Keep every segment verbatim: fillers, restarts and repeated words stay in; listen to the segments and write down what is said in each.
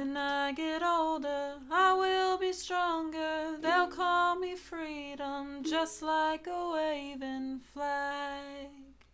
When I get older, I will be stronger. They'll call me freedom, just like a waving flag.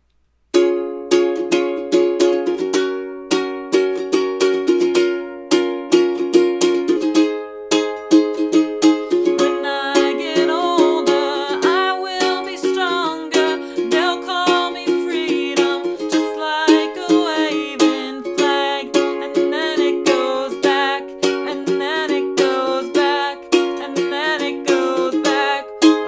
When I get older, I will be stronger. They'll call me freedom, just like a waving flag. And then it goes back, and then it goes back, and then it goes back.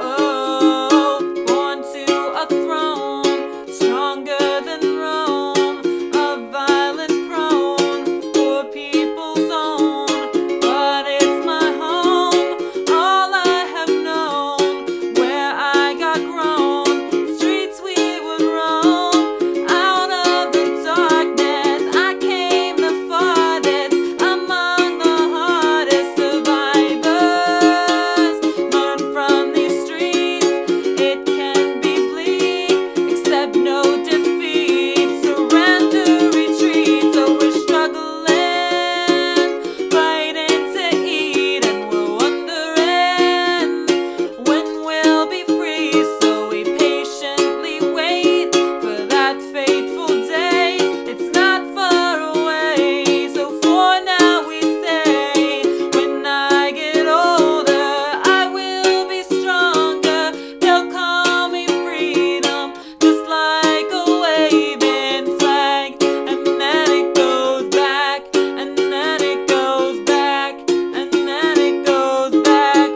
Oh, born to a throne, stronger than Rome, a violent prone, poor people's own. But it's my home, all I have known, where I got grown, streets we would roam. Out of the darkness, I came the farthest, among the hardest survivors. Learn from these streets, it can be bleak, accept no defeat, surrender, retreat. So we're struggling, fighting to eat, and we're wondering when we'll be free. So we patiently wait for that fateful day. It's not far away. So for now we say, when I get older, I will be stronger. They'll call me freedom, just like a waving flag. And then it goes back, and then it goes back, and then it goes back.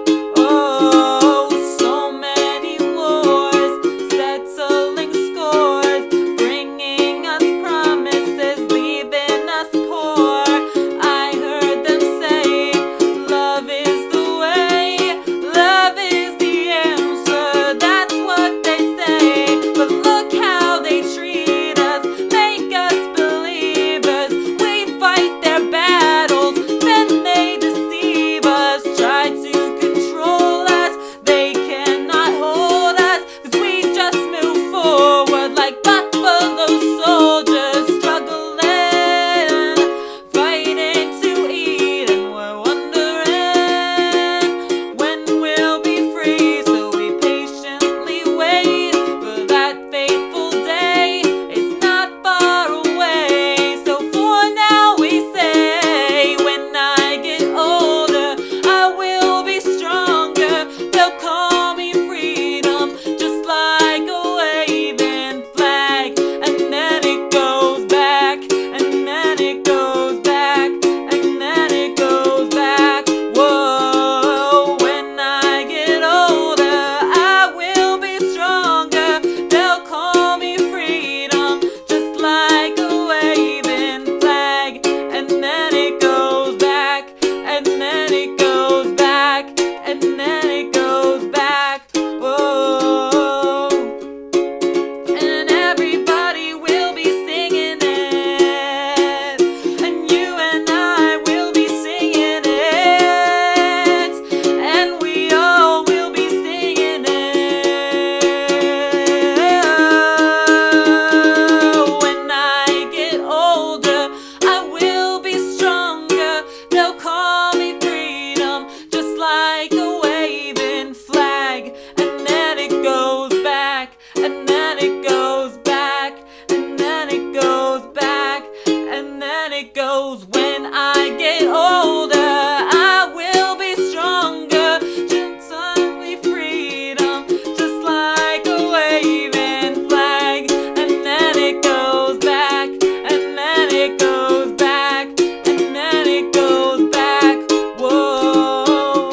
Oh, so many wars, settling scores, bringing us promises, leaving us poor. I heard them say, love is the way, love is the answer. That's what they say. But look how they treat us, make us believers. We fight their battles, then they deceive us, try to control us. They cannot hold us, 'cause we just move forward like buffalo soldiers, struggling, fighting to eat, and we're wondering when we'll be free. So we patiently wait for that fateful day. It's not far away. So for now we say, when I get older, I will be stronger. They'll call me freedom, just like a waving flag. And then it goes back, and then it goes back, and then it goes back. Whoa, when I get older, I will be stronger. They'll call me freedom, just like a waving flag. And then it goes back, and then it goes back, and then it goes back. Whoa, and everybody will be singing it, and you and I will be singing it, and we all will be singing it. When I get older, I will be stronger. They'll call me freedom, just like a waving flag. And then it goes back, and then it goes back, and then it goes back, and then it goes. When I get older, I will be stronger, just like freedom, just like a waving flag. And then it goes back, and then it goes back, and then it goes back. Whoa.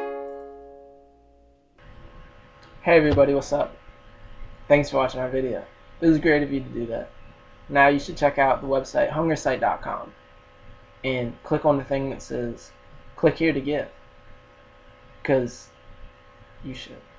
Hey everybody, what's up? Thanks for watching our video. It was great of you to do that. Now you should check out the website hungersite dot com and click on the thing that says click here to give, because you should.